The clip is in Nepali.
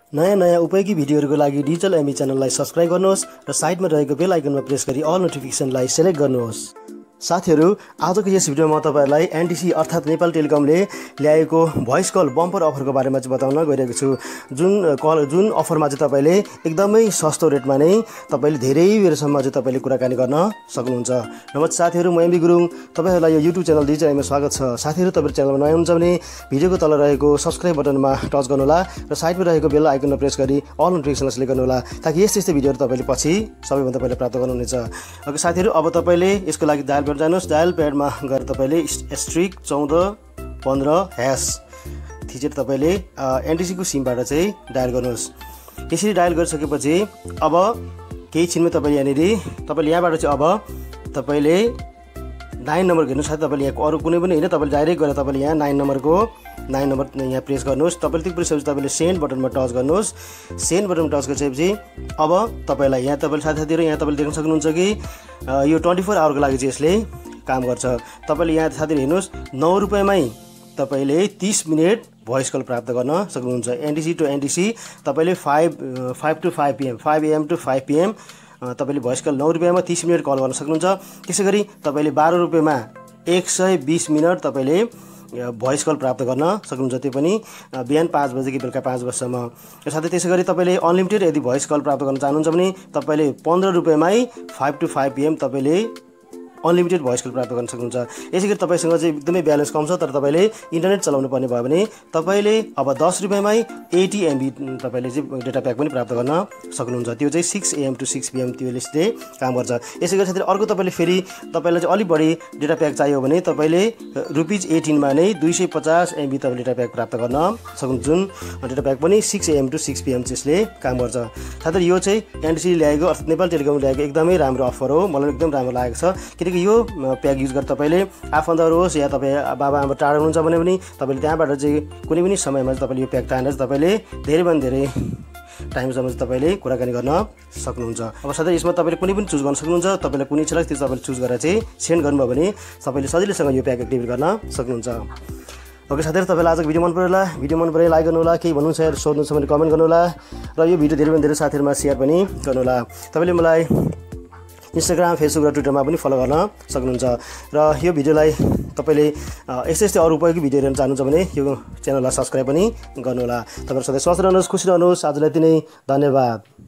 नयाँ उपयोगी भिडियोहरूको लागि डिजिटल एमी च्यानललाई सब्स्क्राइब गर्नुहोस् र साइडमा रहेको बेल आइकनमा प्रेस गरी अल नोटिफिकेसनलाई सेलेक्ट गर्नुहोस्। साथीहरू, आजको यस भिडियोमा म तपाईहरुलाई एनटिसी अर्थात् नेपाल टेलिकमले ल्याएको भोइस कल बम्पर अफरको बारेमा चाहिँ बताउन गइरहेको छु। जुन अफरमा चाहिँ तपाईले एकदमै सस्तो रेटमा नै तपाईले धेरै बेरसम्म चाहिँ तपाईले कुराकानी गर्न सक्नुहुन्छ। नमस्ते साथीहरू, म एमबी गुरुङ तपाईहरुलाई यो युट्युब च्यानल डिजिटल एममा स्वागत छ। साथीहरू, तपाईहरु च्यानलमा नयाँ हुनुहुन्छ भने भिडियोको तल रहेको सब्स्क्राइब बटनमा टच गर्नुहोला र साइडमा रहेको बेल आइकनमा प्रेस गरी अल नोटिफिकेसनलाई सेलेक्ट गर्नुहोला ताकि यस्तै भिडियोहरु तपाईले पछि सबैभन्दा पहिला प्राप्त गर्नुहुनेछ। ओके साथीहरू, अब तपाईले यसको लागि डायल प्याड जानुहोस्। डायल प्याडमा गएर तपाईले *1415# थिचेर तपाईले एनटिसी को सिमबाट चाहिँ डायल गर्नुहोस्। यसरी डायल गरिसकेपछि अब केही छिनमा तपाईले यहाँबाट चाहिँ अब तपाईले 9 नम्बर हेर्नु साथै तपाईले यहाँ अरु कुनै पनि हैन, तपाईले डाइरेक्ट गएर तपाईले यहाँ 9 नम्बर यहाँ प्रेस गर्नुहोस्। तपाईले त्यो प्रेस गरेपछि तपाईले सेन्ड बटनमा टच गर्नुहोस्। सेन्ड बटनमा टच गरिसकेपछि अब तपाईलाई यहाँ तपाईले साथीहरु यहाँ तपाईले देख्न सक्नुहुन्छ कि यो 24 आवरको लागि चाहिँ यसले काम गर्छ। तपाईले यहाँ साथीहरु हेर्नुहोस्, 9 रुपैयाँमै तपाईले 30 मिनेट भोइस कल प्राप्त गर्न सक्नुहुन्छ। एनटिसी टु एनटिसी तपाईले 5 to 5 PM 5 AM to 5 PM तपाईले भोइस कल 9 रुपैयाँमा 30 मिनेट कल गर्न सक्नुहुन्छ। त्यसैगरी तपाईले 12 रुपैयाँमा 120 मिनेट तपाईले भोइस कल प्राप्त गर्न सक्नुहुन्छ, त्यो पनि बिहान 5 बजेदेखि बेलुका 5 बजेसम्म। साथै त्यसैगरी तपाईले अनलिमिटेड यदि भोइस कल प्राप्त गर्न चाहनुहुन्छ भने तपाईले 15 रुपैयाँमै 5 to 5 PM तपाईले अनलिमिटेड भोइस कल प्राप्त गर्न सक्नुहुन्छ। यसैगरी तपाईसँग चाहिँ एकदमै ब्यालेन्स कम छ तर तपाईले इन्टरनेट चलाउनु पर्ने भयो भने तपाईले अब 10 रुपैयाँमै 80 MB तपाईले चाहिँ डेटा प्याक पनि प्राप्त गर्न सक्नुहुन्छ। त्यो चाहिँ 6 AM to 6 PM त्यसले काम गर्छ। यसैगरी साथै अर्को तपाईले फेरि तपाईलाई चाहिँ अलि बढी डेटा प्याक चाहियो भने तपाईले ₹18 मा नै 250 MB तपाईले डेटा प्याक प्राप्त गर्न सक्नुहुन्छ। जुन डेटा प्याक पनि 6 AM to 6 PM त्यसले काम गर्छ। साथै यो चाहिँ एनटिसी ल्याएको अर्थात् नेपाल टेलिकमले ल्याएको एकदमै राम्रो अफर हो, मलाई एकदम राम्रो लागेको छ। किनकि यो प्याक युज गरेर तपाईले आफन्तहरु होस् या तपाई बाबाआमा टाढा हुनुहुन्छ भने पनि तपाईले त्यहाँबाट चाहिँ कुनै पनि समयमा तपाईले यो प्याक तानेर तपाईले धेरैभन्दा धेरै टाइमसम्म तपाईले कुराकानी गर्न सक्नुहुन्छ। अब साथै यसमा तपाईले कुनै पनि चुज गर्न सक्नुहुन्छ। तपाईलाई कुनै इच्छा लाग्छ त्यो तपाईले चुज गरेर चाहिँ सेन्ड गर्नुभयो भने तपाईले सजिलैसँग यो प्याक एक्टिभेट गर्न सक्नुहुन्छ। ओके साथीहरु, तपाईलाई आजको भिडियो मन परे लाइक गर्नु होला, केही भन्नु छ या सोध्नु छ भने कमेन्ट गर्नु होला र यो भिडियो धेरैभन्दा धेरै साथीहरुमा शेयर पनि गर्नु होला। तपाईले मलाई इन्स्टाग्राम, फेसबुक र ट्विटरमा पनि फलो गर्न सक्नुहुन्छ। र यो भिडियोलाई तपाईले यस्तै अरु उपयोगी भिडियो हेर्न चाहनुहुन्छ भने यो च्यानललाई सब्स्क्राइब पनि गर्नु होला। तपाईहरु सधैँ स्वस्थ रहनुहोस्, खुसी रहनुहोस्। आजलाई यति नै, धन्यवाद।